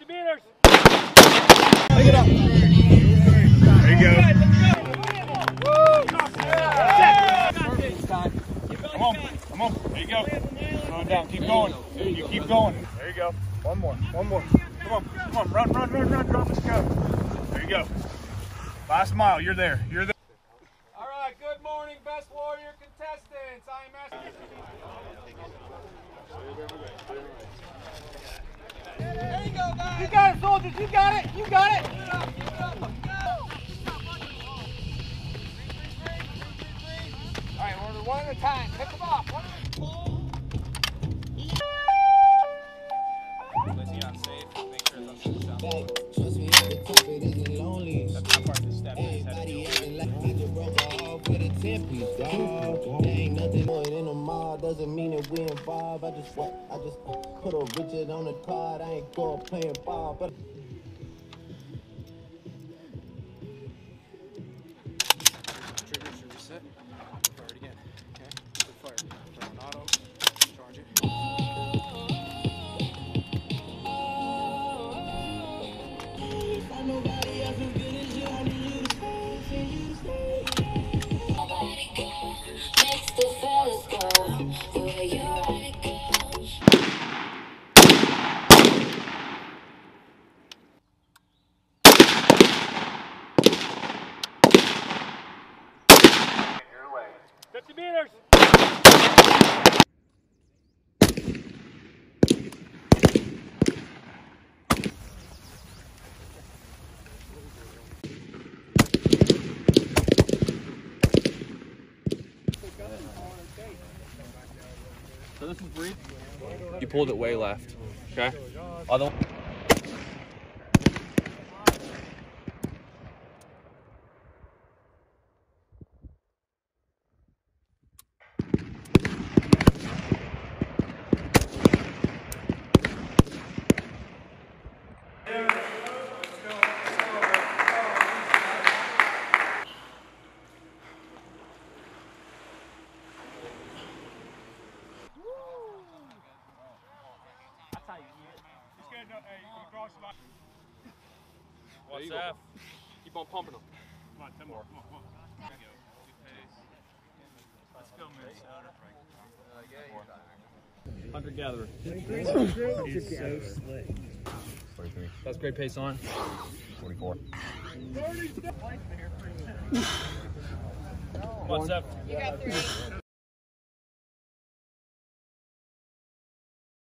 50 meters. Pick it up. There you go. Come on. Come on. There you go. Going down. Keep going. You keep going. There you go. One more. One more. Come on. Come on. Run, run, run, run. Drop. Let's go. There you go. Last mile. You're there. You're there. All right. Good morning, best warrior contestants. I am asking. There you go, guys. You got it, soldiers. You got it. You got it. Keep it up. Keep it up. All right, we're one at a time. Pick them off. One at a time. Let's see on safe. Make sure it's on safe sound. Trust me, at the top it isn't lonely. That's not part of the step. Everybody acting like I just broke off with a 10-piece, dog. There ain't nothing more in the mall. Doesn't mean that we involved. I just put a Richard on the card. I ain't going playing ball, but. Trigger should reset. Fire it again. Okay. Good fire. Throw an auto. Charge it. Nobody else as good as you. I need you to stay. Nobody makes the fellas go the way you like it. Your way. 50 meters. So this is brief. You pulled it way left. Okay. Other. What's F? Keep on pumping them. Come on, 10 more. Come on, come on. There you go. Good pace. Let's go, Minnesota. 100 gatherer. He's so slick. 43. That's great pace on. 44. What's F? You got 3.